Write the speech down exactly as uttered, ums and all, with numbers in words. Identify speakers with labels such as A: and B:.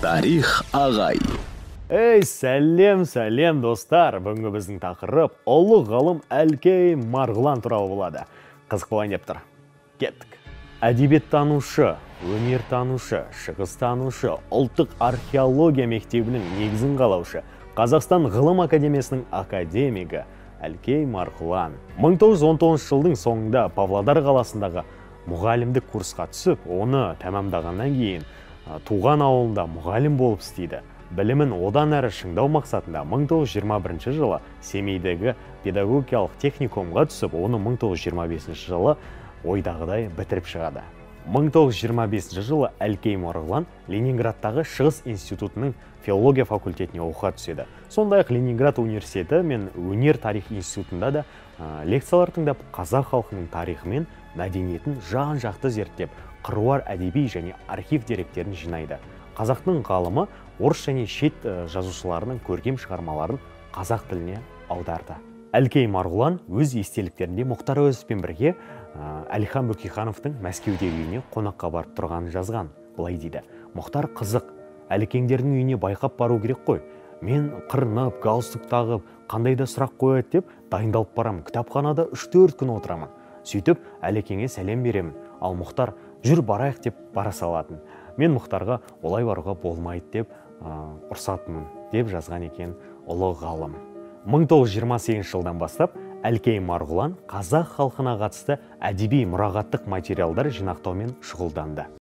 A: Тарих ағай.
B: Эй, сәлем, сәлем достар. Бүгінгі біздің тақырып ұлы ғалым Әлкей Марғұлан туралы болады. Қызық болайын деп тұр. Кеттік. Әдебиеттанушы, өнертанушы, шығыстанушы, ұлттық археология мектебінің негізін қалаушы, Қазақстан ғылым академиясының академигі Әлкей Марғұлан. мың тоғыз жүз он тоғызыншы жылдың соңында Павлодар қаласындағы мұғалімдік курсқа түсіп, оны тәмамдағаннан кейін туған ауылында мұғалім болып істейді. Білімін одан әрі шыңдау мақсатында мың тоғыз жүз жиырма бірінші жылы Семейдегі педагогикалық техникумға түсіп, оны мың тоғыз жүз жиырма бесінші жылы ойдағыдай бітіріп шығады. мың тоғыз жүз жиырма бесінші жылы Әлкей Марғұлан Ленинградтағы Шығыс институтының филология факультетіне оқуға түседі. Сондай-ақ Ленинград университеті мен өнер тарих институтында да лекциялар тыңдап, қазақ халқының тарихы мен мәдениетін жан-жақты зерттеп, қыруар әдеби және архив деректерін жинайды. Қазақтың ғалымы орыс және шет жазушыларының көркем шығармаларын қазақ тіліне аударды. Әлкей Марғұлан өз естеліктерінде Мұхтар Әуезовпен бірге Әлихан Бөкейхановтың Мәскеудегі үйіне қонаққа барып тұрғанын жазған. Былай дейді: Мұхтар қызық, Әлікеңдердің үйіне байқап бару керек қой. Мен қырынып, галстук тағып, қандай да сұрақ қояды деп дайындалып барамын. Кітапханада үш төрт күн отырамын. Сөйтіп Әлікеңе сәлем беремін. Ал Мұхтар жүр барайық деп бара салатын. Мен Мұхтарға олай баруға болмайды деп ұрсатынмын деп жазған екен ұлы ғалым. мың тоғыз жүз жиырма сегізінші жылдан бастап Әлкей Марғұлан қазақ халқына қатысты әдеби мұрағаттық материалдар жинақтаумен шұғылданды.